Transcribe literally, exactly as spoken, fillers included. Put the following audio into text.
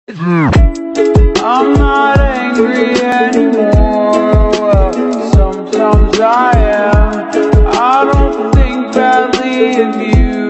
I'm not angry anymore. Well, sometimes I am. I don't think badly of you.